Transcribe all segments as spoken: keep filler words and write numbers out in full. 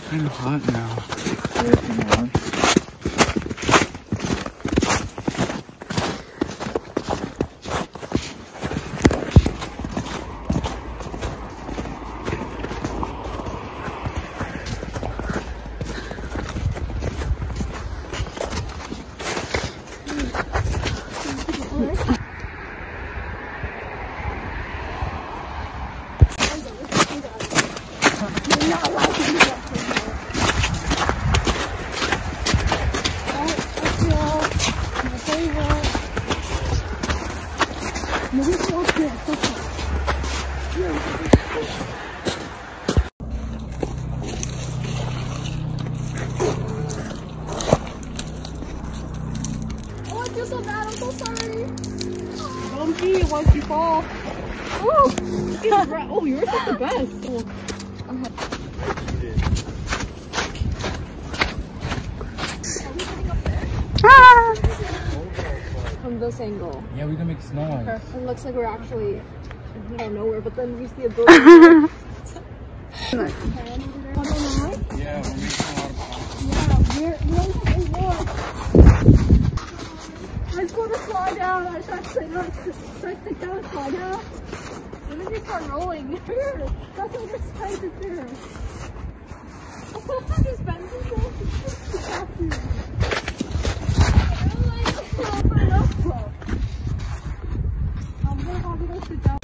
kind of hot now. Oh, I feel so bad. I'm so sorry. Don't be once you fall. Oh, oh, yours is the best. Oh. Ah! From this angle. Yeah, we can make snow on it. It looks like we're actually out of nowhere, but then we see a building. Yeah, we're making a lot of fun. Yeah, we're, we're I just want to slide down. I tried to sit down, try to sit down and slide down. And then you start rolling. Here, that's what you're trying to do. I just bend yourself. I'm gonna have to go sit down.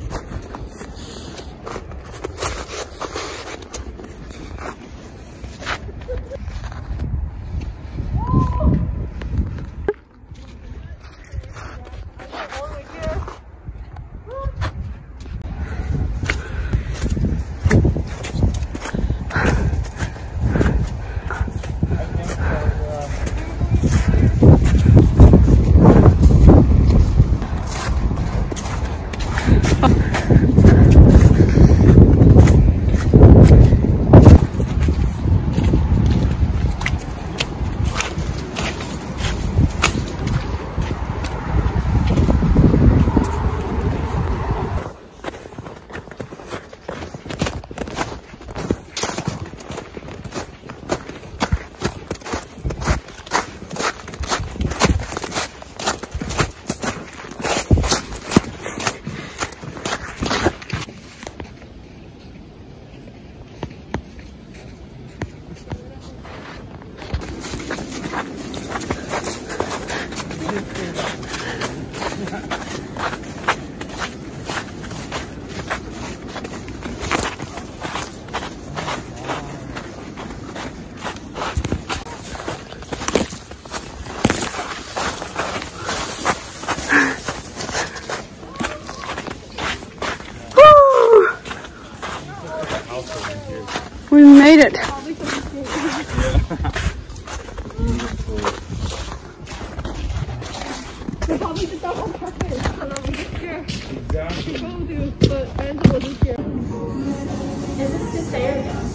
We made it. We probably did that on purpose. I don't know, we get scared. Exactly. People do, but Angela wasn't scared. Is this to stay or go?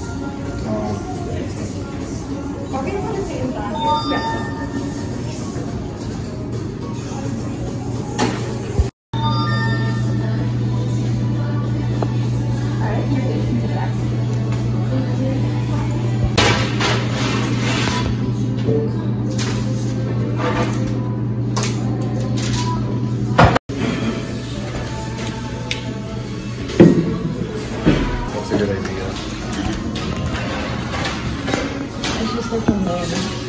Are we going to stay inside here? Yes. That's a good idea. It's just like a man.